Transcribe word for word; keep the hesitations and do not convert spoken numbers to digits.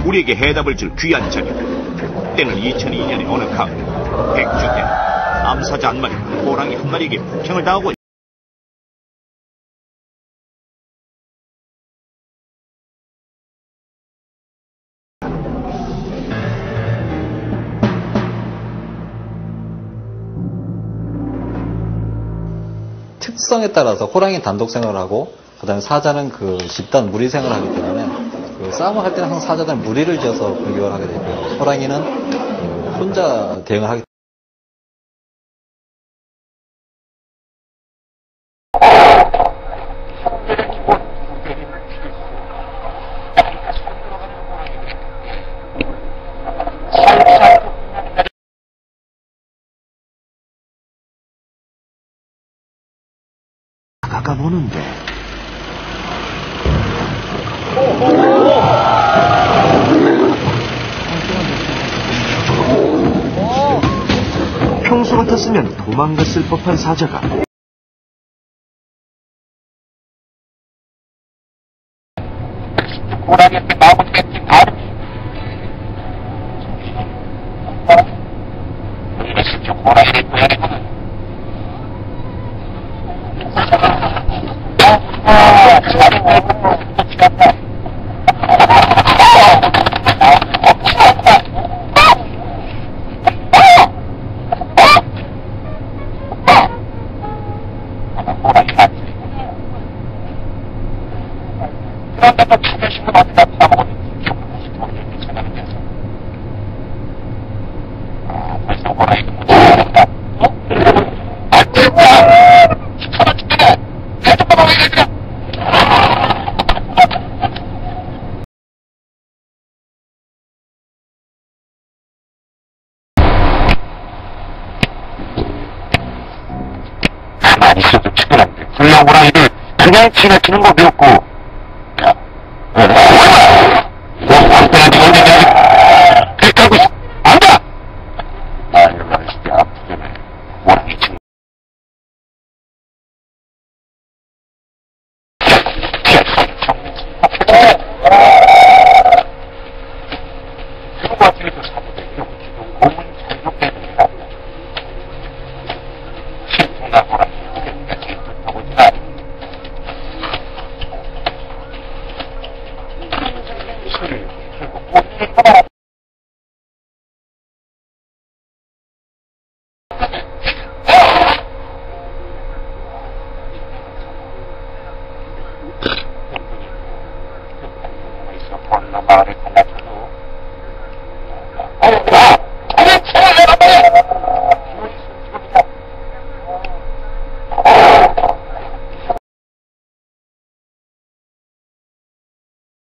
우리에게 해답을 줄 귀한 자리다. 때는 이천이 년의 어느 가을, 백주 때 암사자 한 마리가 호랑이 한 마리에게 폭행을 당하고 있다. 특성에 따라서 호랑이 단독 생활을 하고, 그 다음에 사자는 그 집단 무리 생활을 하기 때문에, 그 싸움을 할 때는 항상 사자들은 무리를 지어서 공격을 하게 되고요. 호랑이는 그 혼자 대응을 하기 다가보는데 평소 같았으면 도망갔을 법한 사자가 호랑이한테 마음을 뺏지 바로 이랬을 적 호랑이를 고양이거든. 아, 자리 말고 어찌 갔다. 호랑이 맞지? 그런데 또 자존심은 어디다 써먹었는지 조금씩 모르겠는 생각이 들어서. 아, 벌써 호랑이도 못 찾아낸다. 어? 아, 진짜! 시켜라 죽겠네! 내 좀 봐봐, 왜 이러냐! 가만히 있어도 죽겠는데, 훌륭한 호랑이들 그냥 지나치는 법이 없고, 야, 왜? 너 방패한테 언제까지 그렇게 하고 있어? 안 돼! 아, 이러면 진짜 아프겠네. 호랑이 친구. 그런 거 같으니까 사부들 이렇게 몸은 잘못되는 게 낫다. 신통나 호랑이.